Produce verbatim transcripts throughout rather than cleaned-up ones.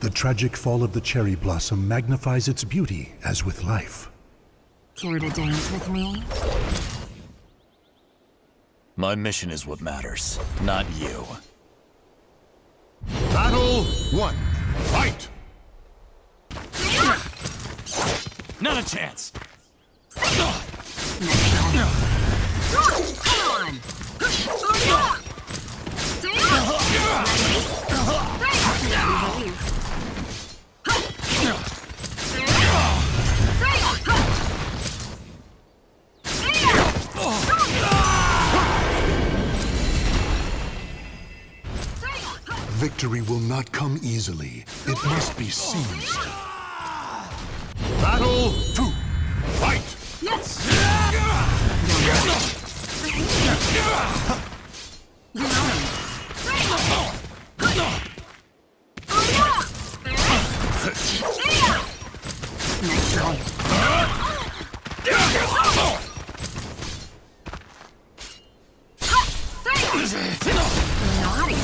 The tragic fall of the cherry blossom magnifies its beauty as with life. Care to dance with me? My mission is what matters, not you. Battle one. Fight! Not a chance! Come on! Victory will not come easily. It must be seized. Battle two. Fight! Yes! Nice try. Naughty.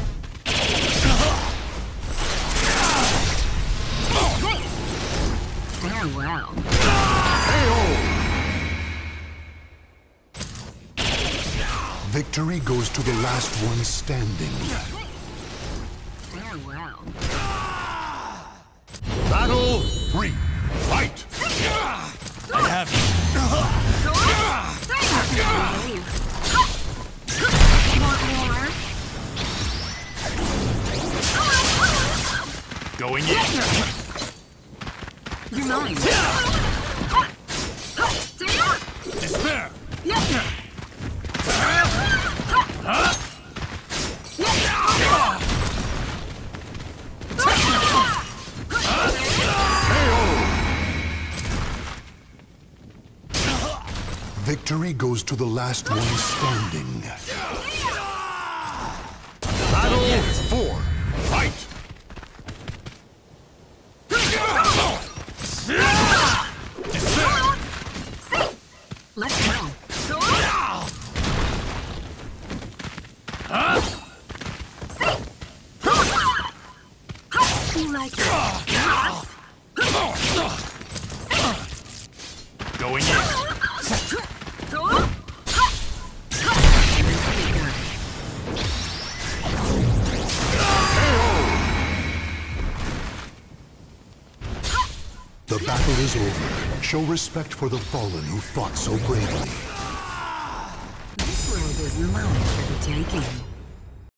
Farewell. Victory goes to the last one standing. Farewell. Battle three. Fight! I have you. Want more? Going in. You're mine. Despair. Victory goes to the last one standing. Battle four. Fight! Let's go. You like it? Going in. The battle is over. Show respect for the fallen who fought so bravely. This world is mine for the taking.